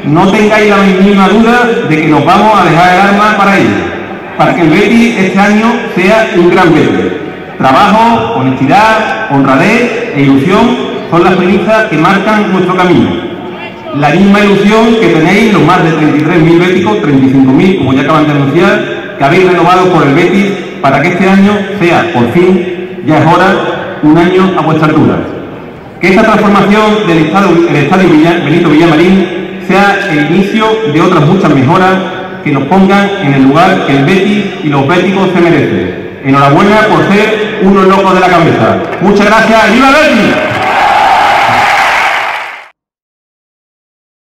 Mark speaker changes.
Speaker 1: no tengáis la mínima duda de que nos vamos a dejar el alma para ello, para que el Betis este año sea un gran Betis. Trabajo, honestidad, honradez e ilusión son las premisas que marcan nuestro camino. La misma ilusión que tenéis los más de 33.000 béticos, 35.000, como ya acaban de anunciar, que habéis renovado por el Betis para que este año sea, por fin, ya es hora, un año a vuestra altura. Que esta transformación del Estadio Benito Villamarín sea el inicio de otras muchas mejoras que nos pongan en el lugar que el Betis y los béticos se merecen. Enhorabuena por ser unos locos de la cabeza. Muchas gracias y ¡viva Betis!